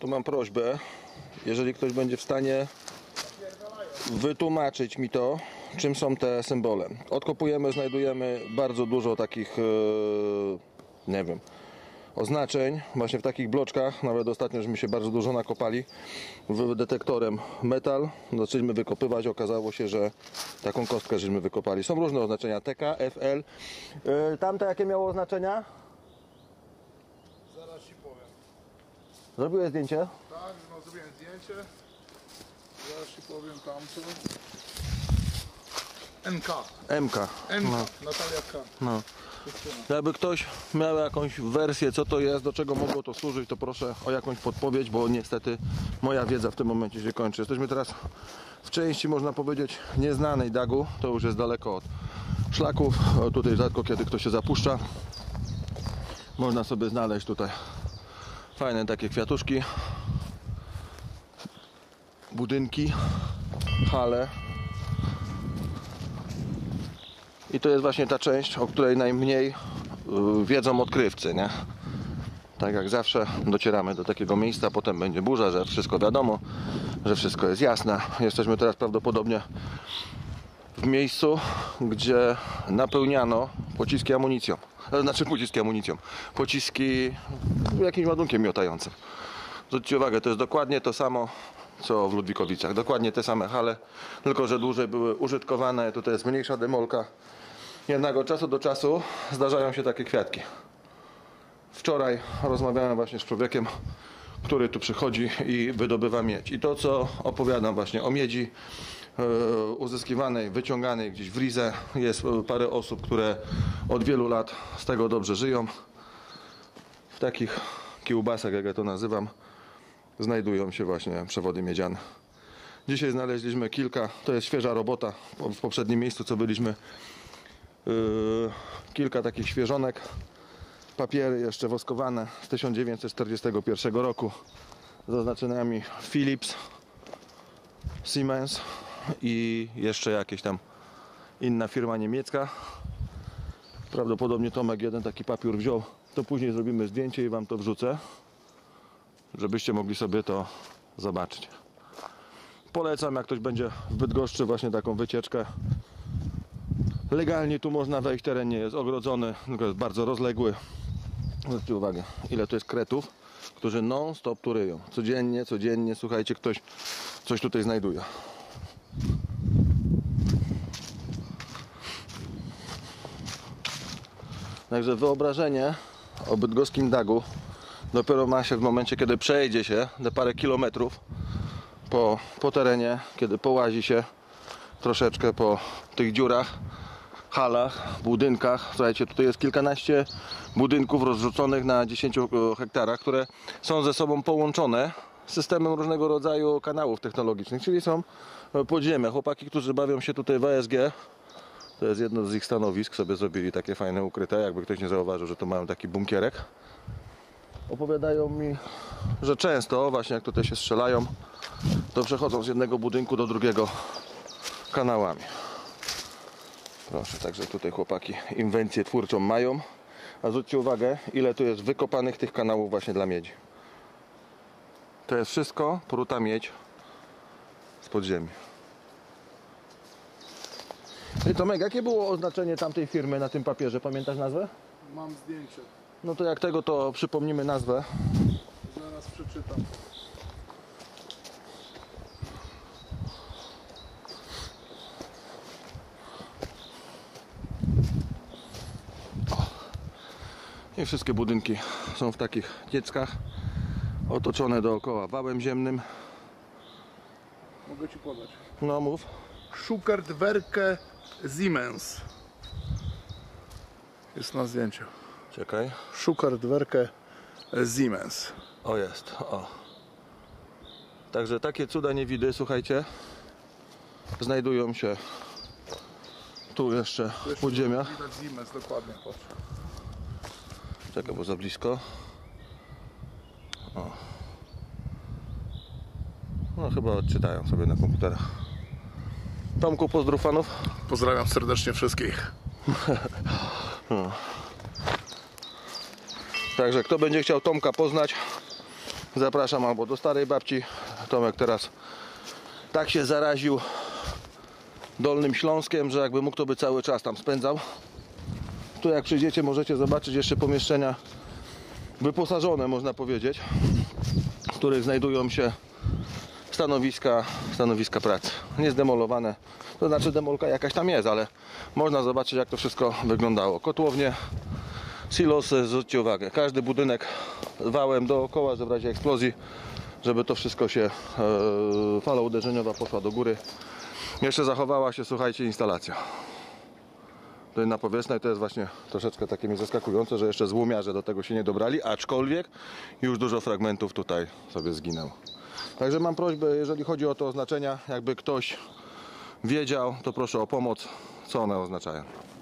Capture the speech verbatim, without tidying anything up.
tu mam prośbę, jeżeli ktoś będzie w stanie wytłumaczyć mi to, czym są te symbole. Odkopujemy, znajdujemy bardzo dużo takich, nie wiem, oznaczeń właśnie w takich bloczkach. Nawet ostatnio żeśmy się bardzo dużo nakopali w detektorem metal. Zaczęliśmy wykopywać, okazało się, że taką kostkę żeśmy wykopali. Są różne oznaczenia, T K, F L. Yy, tamte jakie miało oznaczenia? Zaraz ci powiem. Zrobiłeś zdjęcie? Tak, no, zrobiłem zdjęcie. Zaraz ci powiem tamto. N K. M K. N K, No. Natalia K. No. Jakby ktoś miał jakąś wersję, co to jest, do czego mogło to służyć, to proszę o jakąś podpowiedź, bo niestety moja wiedza w tym momencie się kończy. Jesteśmy teraz w części, można powiedzieć, nieznanej Dagu. To już jest daleko od szlaków. O, tutaj rzadko kiedy ktoś się zapuszcza. Można sobie znaleźć tutaj fajne takie kwiatuszki, budynki, hale. I to jest właśnie ta część, o której najmniej yy, wiedzą odkrywcy, nie? Tak jak zawsze docieramy do takiego miejsca, potem będzie burza, że wszystko wiadomo, że wszystko jest jasne. Jesteśmy teraz prawdopodobnie w miejscu, gdzie napełniano pociski amunicją. Znaczy pociski amunicją. Pociski jakimś ładunkiem miotającym. Zwróćcie uwagę, to jest dokładnie to samo, co w Ludwikowicach. Dokładnie te same hale, tylko że dłużej były użytkowane. Tutaj jest mniejsza demolka. Jednak od czasu do czasu zdarzają się takie kwiatki. Wczoraj rozmawiałem właśnie z człowiekiem, który tu przychodzi i wydobywa miedź. I to, co opowiadam właśnie o miedzi yy, uzyskiwanej, wyciąganej gdzieś w Rize, jest parę osób, które od wielu lat z tego dobrze żyją. W takich kiełbasach, jak ja to nazywam, znajdują się właśnie przewody miedziane. Dzisiaj znaleźliśmy kilka, to jest świeża robota w poprzednim miejscu, co byliśmy. Yy, kilka takich świeżonek, papiery jeszcze woskowane z tysiąc dziewięćset czterdziestego pierwszego roku z oznaczeniami Philips, Siemens i jeszcze jakieś tam inna firma niemiecka. Prawdopodobnie Tomek jeden taki papier wziął, to później zrobimy zdjęcie i wam to wrzucę, żebyście mogli sobie to zobaczyć. Polecam, jak ktoś będzie w Bydgoszczy, właśnie taką wycieczkę. Legalnie tu można wejść, teren nie jest ogrodzony, tylko jest bardzo rozległy. Zwróćcie uwagę, ile to jest kretów, którzy non stop tu ryją. Codziennie, codziennie, słuchajcie, ktoś coś tutaj znajduje. Także wyobrażenie o bydgoskim Dagu dopiero ma się w momencie, kiedy przejdzie się te parę kilometrów po, po terenie, kiedy połazi się troszeczkę po tych dziurach, halach, budynkach. Słuchajcie, tutaj jest kilkanaście budynków rozrzuconych na dziesięciu hektarach, które są ze sobą połączone systemem różnego rodzaju kanałów technologicznych, czyli są podziemia. Chłopaki, którzy bawią się tutaj w A S G, to jest jedno z ich stanowisk, sobie zrobili takie fajne ukryte, jakby ktoś nie zauważył, że tu mają taki bunkierek. Opowiadają mi, że często właśnie jak tutaj się strzelają, to przechodzą z jednego budynku do drugiego kanałami. Proszę, także tutaj chłopaki inwencję twórczą mają. A zwróćcie uwagę, ile tu jest wykopanych tych kanałów właśnie dla miedzi. To jest wszystko pruta miedź z podziemi. I Tomek, jakie było oznaczenie tamtej firmy na tym papierze? Pamiętasz nazwę? Mam zdjęcie. No to jak tego, to przypomnimy nazwę. Zaraz przeczytam. I wszystkie budynki są w takich dzieckach, otoczone dookoła wałem ziemnym. Mogę ci podać. No mów. Schuckertwerke Siemens. Jest na zdjęciu. Czekaj. Schuckertwerke Siemens. O jest, o. Także takie cuda niewidy, słuchajcie, znajdują się tu jeszcze w podziemiach. Widać Siemens, dokładnie, patrz. Czekaj, bo za blisko. O. No chyba odczytają sobie na komputerach. Tomku, pozdrów fanów. Pozdrawiam serdecznie wszystkich. No. Także kto będzie chciał Tomka poznać, zapraszam albo do starej babci. Tomek teraz tak się zaraził Dolnym Śląskiem, że jakby mógł, to by cały czas tam spędzał. Tu jak przyjdziecie, możecie zobaczyć jeszcze pomieszczenia wyposażone, można powiedzieć, w których znajdują się stanowiska, stanowiska pracy. Nie zdemolowane, to znaczy demolka jakaś tam jest, ale można zobaczyć, jak to wszystko wyglądało. Kotłownie, silosy, zwróćcie uwagę, każdy budynek wałem dookoła, że w razie eksplozji, żeby to wszystko się, e, fala uderzeniowa poszła do góry. Jeszcze zachowała się, słuchajcie, instalacja. Tutaj na powierzchni to jest właśnie troszeczkę takie mi zaskakujące, że jeszcze złomiarze do tego się nie dobrali, aczkolwiek już dużo fragmentów tutaj sobie zginęło. Także mam prośbę, jeżeli chodzi o te oznaczenia, jakby ktoś wiedział, to proszę o pomoc, co one oznaczają.